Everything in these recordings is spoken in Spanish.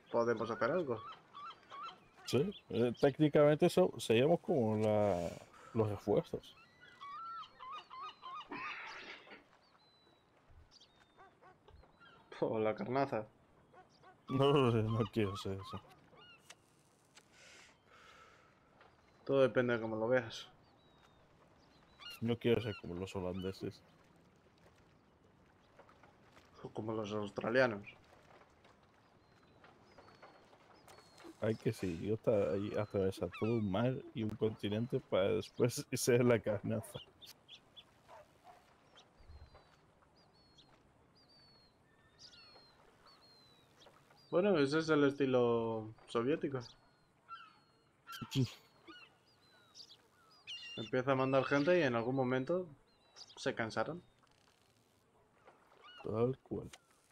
podemos hacer algo. Sí, técnicamente eso seríamos como los esfuerzos. O la carnaza. No, no quiero ser eso. Todo depende de cómo lo veas. No quiero ser como los holandeses. O como los australianos. Hay que sí, otra, ahí atravesar todo un mar y un continente para después ser la carnaza. Bueno, ese es el estilo soviético. Empieza a mandar gente y en algún momento se cansaron. Tal cual.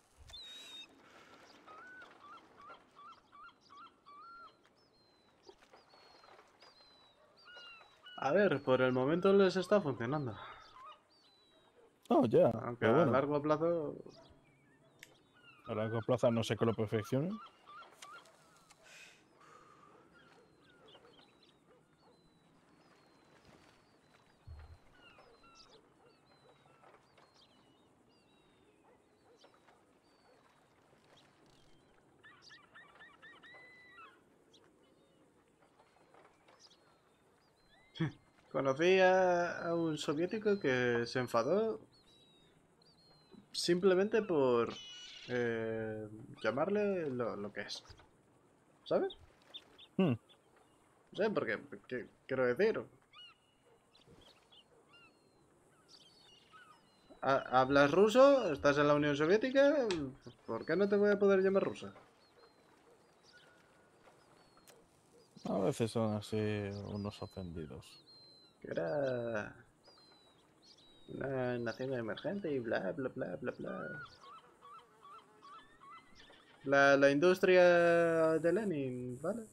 A ver, por el momento les está funcionando. No, ya, Aunque pero a bueno, largo plazo. a largo plazo no sé que lo perfeccionen. Conocí a un soviético que se enfadó simplemente por eh, llamarle lo que es. ¿Sabes? Hmm, No sé, porque quiero decir, ¿hablas ruso? ¿Estás en la Unión Soviética? ¿Por qué no te voy a poder llamar rusa? a veces son así unos ofendidos. Que era una nación emergente y bla, bla, bla, bla, bla. La industria de Lenin, ¿vale?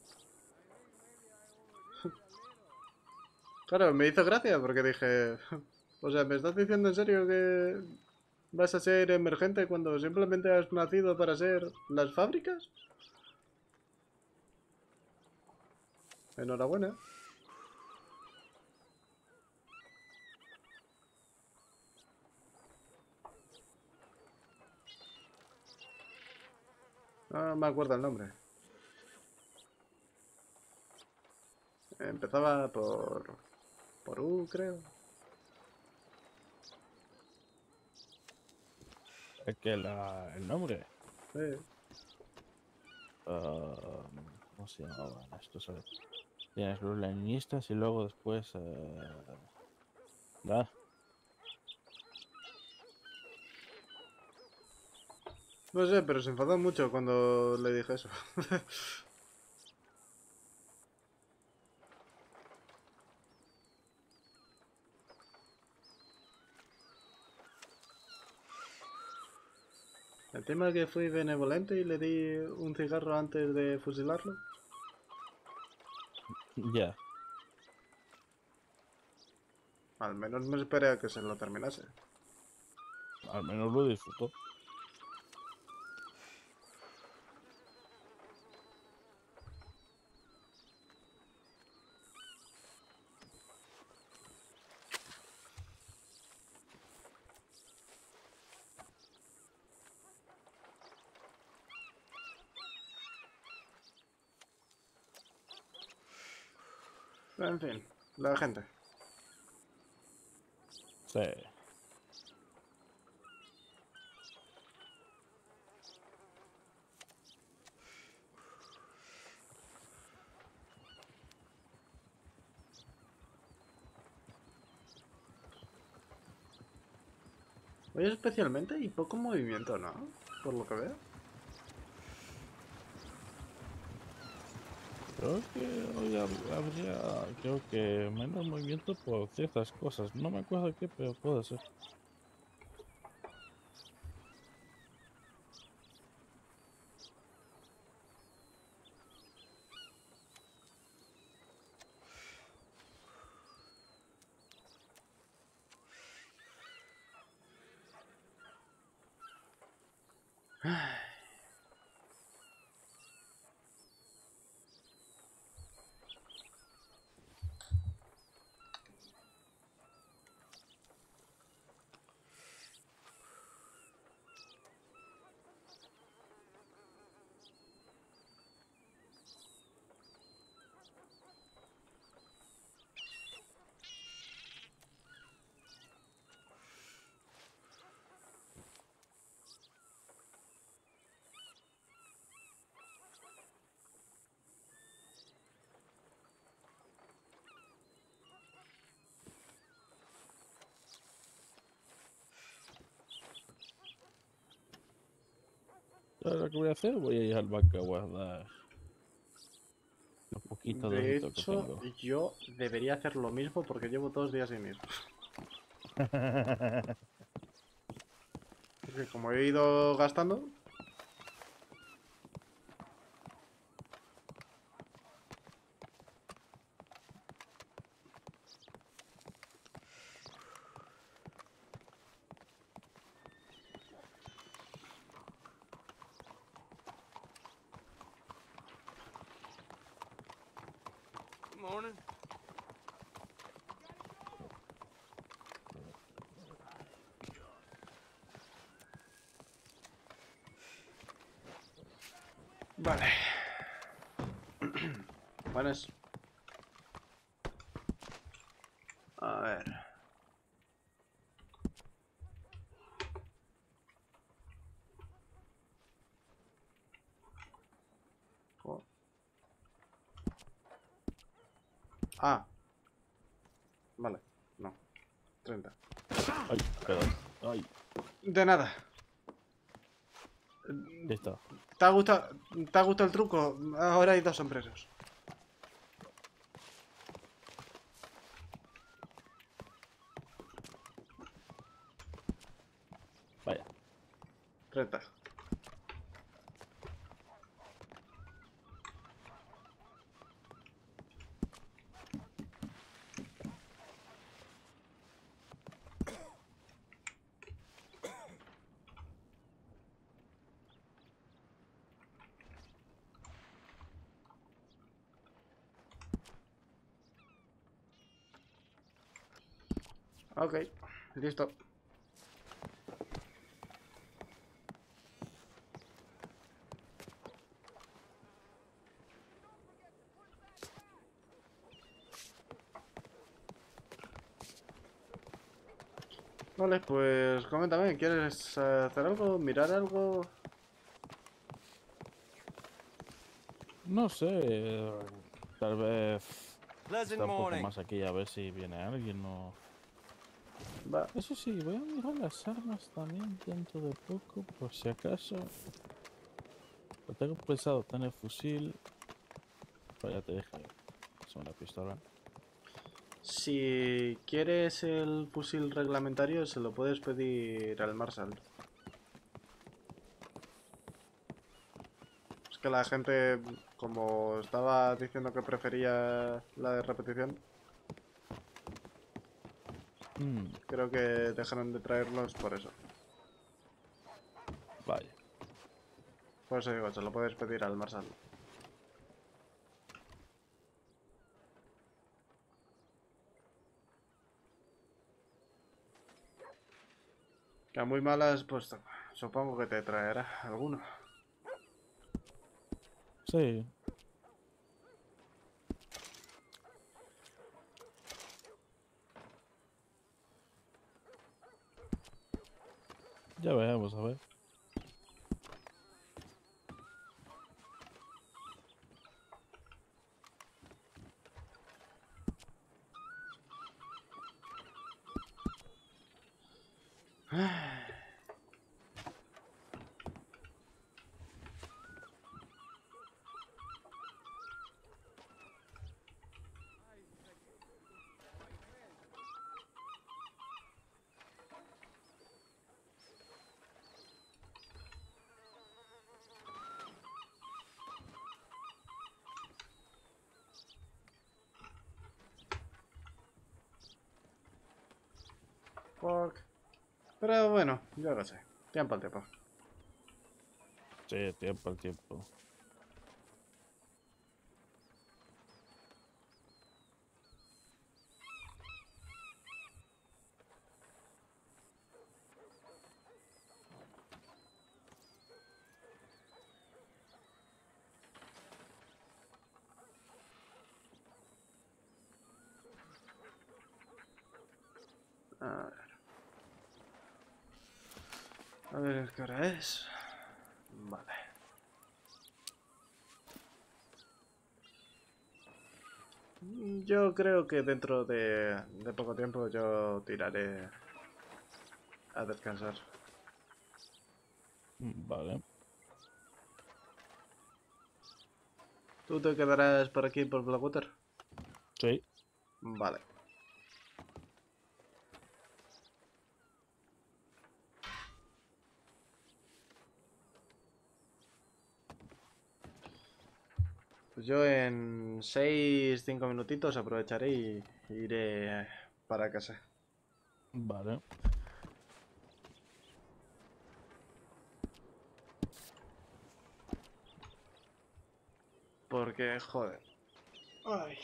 Claro, me hizo gracia porque dije, o sea, ¿me estás diciendo en serio que vas a ser emergente cuando simplemente has nacido para ser las fábricas? Enhorabuena. No me acuerdo el nombre. Empezaba por U, creo. Es que el nombre, Sí. ah, ¿cómo se llamaban estos? A ver, tienes los leninistas y luego después, ah, No sé, pero se enfadó mucho cuando le dije eso. El tema es que fui benevolente y le di un cigarro antes de fusilarlo. ya, Al menos me esperé a que se lo terminase. al menos lo disfrutó. En fin, la gente. Sí. Hoy especialmente y poco movimiento, ¿no? Por lo que veo. Creo que hoy habría, creo que menos movimiento por ciertas cosas. No me acuerdo qué, pero puede ser. ¿Sabes lo que voy a hacer? Voy a ir al banco a guardar los poquitos de De ojito que hecho, tengo. yo debería hacer lo mismo porque llevo 2 días sin ir. Porque como he ido gastando... Morning. Vale. Buenas. A ver. Jo- Ah, vale. No. 30. Ay, perdón. Ay, De nada. ya está. ¿Te ha gustado el truco? Ahora hay 2 sombreros. Vaya. 30. Ok, listo. Vale, pues coméntame, ¿quieres hacer algo? ¿Mirar algo? No sé. Tal vez Pleasant está un poco morning. más aquí a ver si viene alguien o... Va. Eso sí, voy a mirar las armas también dentro de poco, por si acaso. Pero tengo pensado tener fusil. Pero ya te dije, es una pistola. Si quieres el fusil reglamentario, se lo puedes pedir al Marshal. Es que la gente, como estaba diciendo que prefería la de repetición, Mm, creo que dejaron de traerlos por eso. vaya. Por eso digo, se lo puedes pedir al Marshal. Que a muy malas, pues supongo que te traerá alguno. Sí, ya veremos, a ver. Fuck. Pero bueno, yo qué sé. Tiempo al tiempo. Sí, tiempo al tiempo. A ver. A ver qué hora es. Vale. Yo creo que dentro de poco tiempo yo tiraré a descansar. Vale. ¿Tú te quedarás por aquí por Blackwater? Sí. Vale. Pues yo en 6-5 minutitos aprovecharé y iré para casa. Vale. Porque, joder. Ay.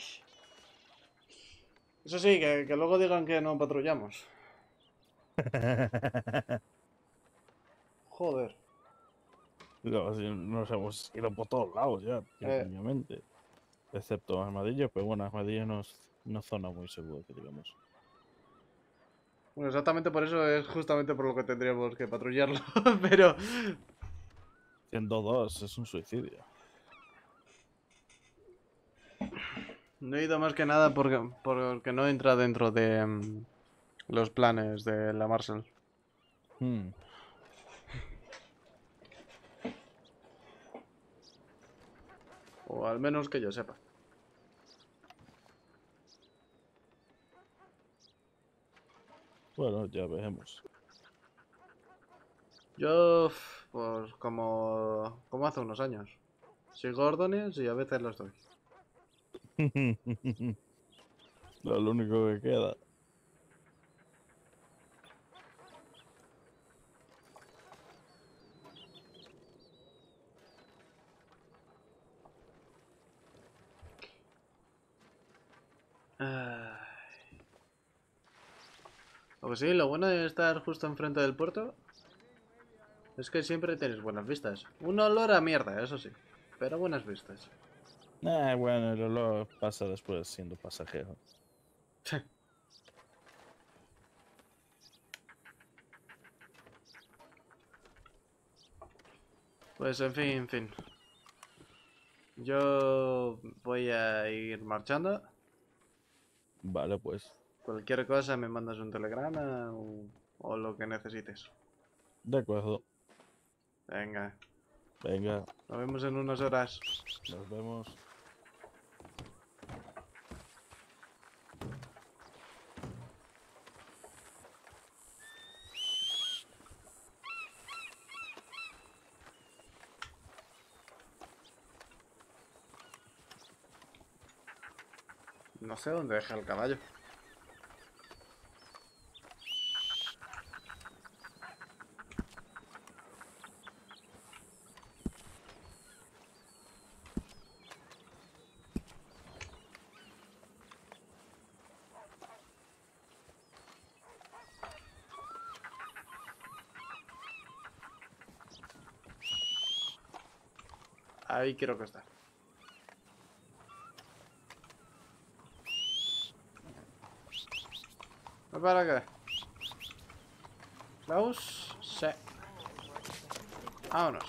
Eso sí, que luego digan que no patrullamos. Joder. No, si nos hemos ido por todos lados ya, prácticamente. Excepto Armadillo, pero bueno, Armadillo no es una zona muy segura, que digamos. Bueno, exactamente por eso es justamente por lo que tendríamos que patrullarlo. Pero Siendo dos, es un suicidio. no he ido más que nada porque no entra dentro de los planes de la Marshall. Hmm. O al menos que yo sepa. Bueno, ya veremos. Yo, pues como hace unos años. Sigo órdenes y a veces los doy. Lo único que queda. Ay. Pues sí, lo bueno de estar justo enfrente del puerto es que siempre tienes buenas vistas. Un olor a mierda, eso sí. Pero buenas vistas. Bueno, el olor pasa después siendo pasajero. Pues en fin. Yo voy a ir marchando. Vale, pues. Cualquier cosa me mandas un telegrama o lo que necesites. De acuerdo. Venga, Venga, nos vemos en unas horas. nos vemos. No sé dónde deja el caballo. Ahí quiero que está. ¿Para qué? Klaus, sí. Vámonos.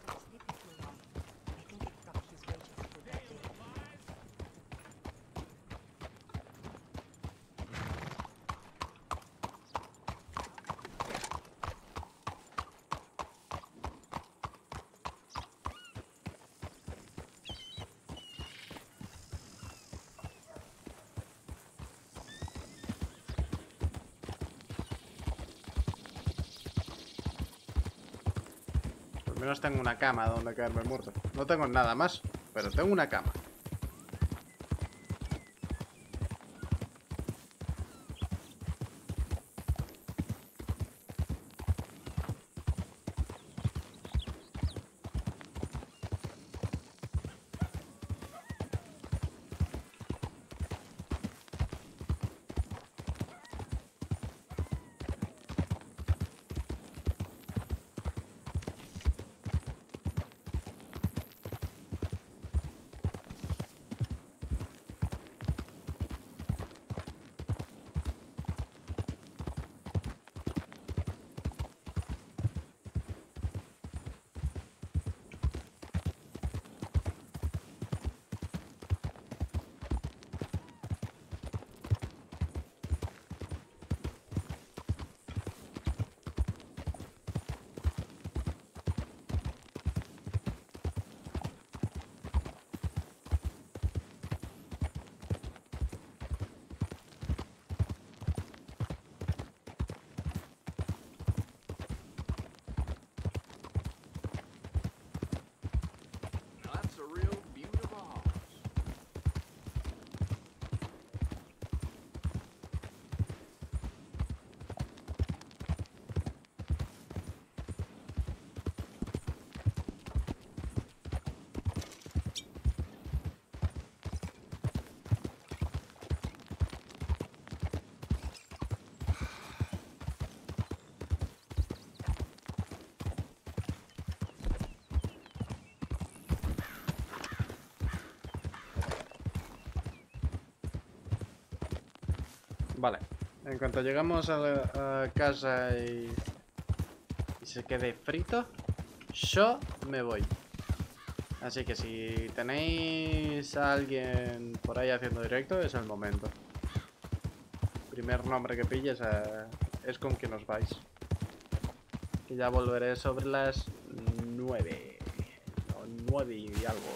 Al menos tengo una cama donde caerme muerto. No tengo nada más, pero tengo una cama. Vale. En cuanto llegamos a casa y se quede frito, yo me voy. Así que si tenéis a alguien por ahí haciendo directo, es el momento. Primer nombre que pilles es con quien os vais. Que ya volveré sobre las 9. O 9 y algo.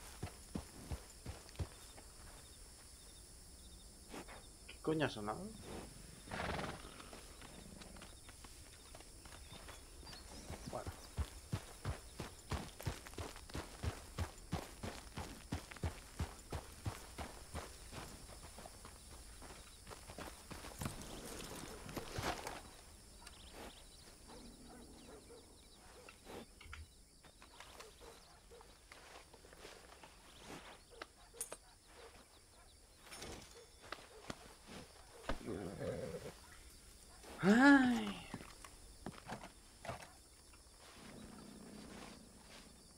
¿Qué coño ha sonado?